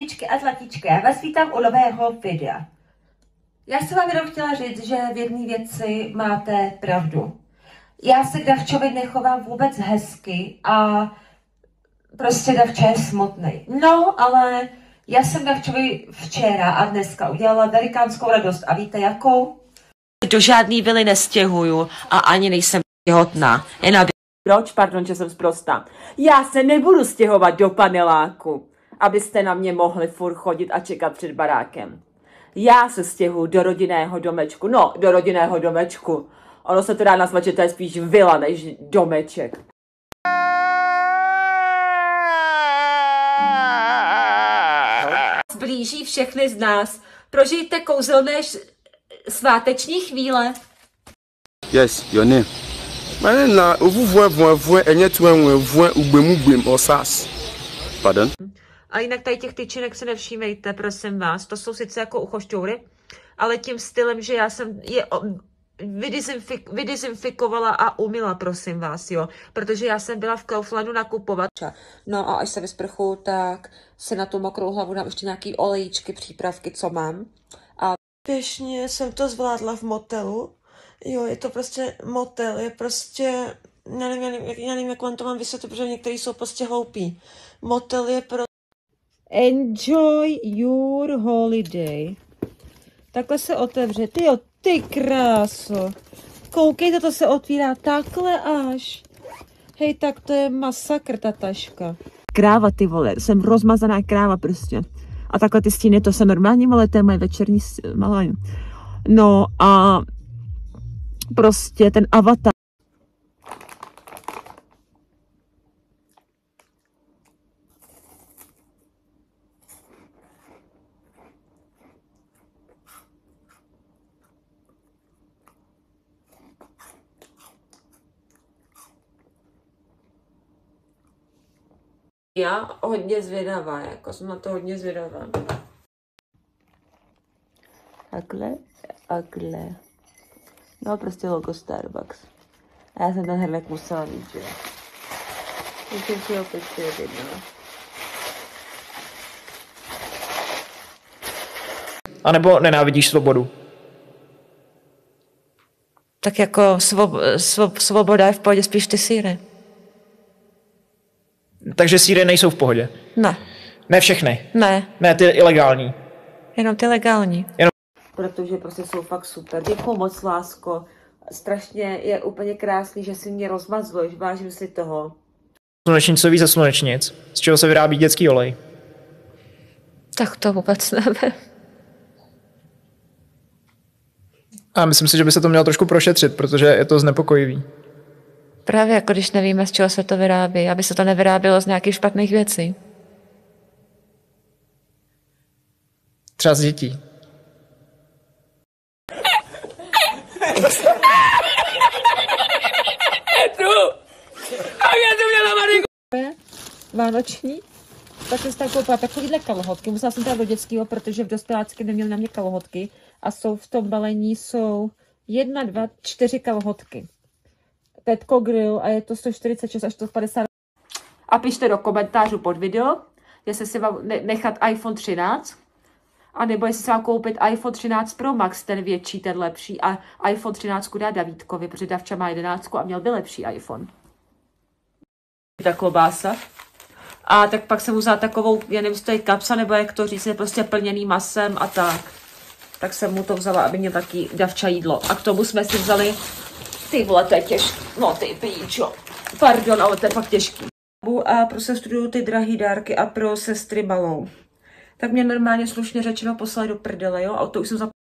A zlatíčky, já vás vítám u nového videa. Já jsem vám jenom chtěla říct, že v jedné věci máte pravdu. Já se k Davčovi nechovám vůbec hezky a prostě Davča je smutný. No, ale já jsem Davčovi včera a dneska udělala velikánskou radost a víte jakou? Do žádný vily nestěhuju a ani nejsem těhotná. Proč? Pardon, že jsem sprostá. Já se nebudu stěhovat do paneláku, abyste na mě mohli furt chodit a čekat před barákem. Já se stěhuju do rodinného domečku. No, do rodinného domečku. Ono se to dá nazvat, že to je spíš vila než domeček. Blíží všechny z nás. Prožijte kouzelné sváteční chvíle. Yes, your name. Na Pardon? A jinak tady těch tyčinek se nevšímejte, prosím vás. To jsou sice jako uchošťoury, ale tím stylem, že já jsem je vydezinfikovala a umyla, prosím vás, jo. Protože já jsem byla v Kauflandu nakupovat. No a až se vysprchu, tak se na tu mokrou hlavu dám ještě nějaký olejíčky, přípravky, co mám. A Pěšně jsem to zvládla v motelu. Jo, je to prostě motel, je prostě, já nevím, jak vám to mám vysvětlit, protože některý jsou prostě hloupí. Motel je pro... Enjoy your holiday. Takhle se otevře. Ty kráso. Koukejte, to se otvírá takhle až. Hej, tak to je masakr, ta taška. Kráva, ty vole, jsem rozmazaná kráva prostě. A takhle ty stíny, to jsem normální, ale to je moje večerní malání. No a prostě ten avatar. Já hodně zvědavá, jako jsem na to hodně zvědavá. Takhle. No prostě logo Starbucks. A já jsem ten hrnek musela mít, že jo. Musím si ho pečit jednou. A nebo nenávidíš svobodu? Tak jako svoboda je v pohodě, spíš ty sýry. Takže sýry nejsou v pohodě? Ne. Ne všechny? Ne. Ne, ty ilegální? Jenom ty legální. Jenom... Protože prostě jsou fakt super. Děkuju moc, lásko. Strašně je úplně krásný, že si mě rozmazluješ. Vážím si toho. Slunečnicový ze slunečnic. Z čeho se vyrábí dětský olej? Tak to vůbec nevím. A myslím si, že by se to mělo trošku prošetřit, protože je to znepokojivý. Právě jako když nevíme, z čeho se to vyrábí, aby se to nevyrábělo z nějakých špatných věcí. Třeba z dětí. Vánoční, tak jsem si tam koupila takovýhle kalhotky. Musela jsem teda do dětského, protože v dospělácky neměli na mě kalhotky. A jsou v tom balení 1, 2, 4 kalhotky. Petco Grill a je to 146 až 150. A pište do komentářů pod video, jestli si vám nechat iPhone 13, a nebo jestli si vám koupit iPhone 13 Pro Max, ten větší, ten lepší, a iPhone 13 dá Davídkovi, protože Davča má 11 a měl by lepší iPhone. Ta klobása. A tak pak jsem vzala takovou, já nevím, jestli to je kapsa, nebo jak to říct, je prostě plněný masem a tak. Tak jsem mu to vzala, aby měl taky Davča jídlo. A k tomu jsme si vzali, ty vole, to je těžký. No ty píčo. Pardon, ale to je fakt těžký. A pro sestru ty drahý dárky a pro sestry malou. Tak mě normálně slušně řečeno poslali do prdele, jo? A to už jsem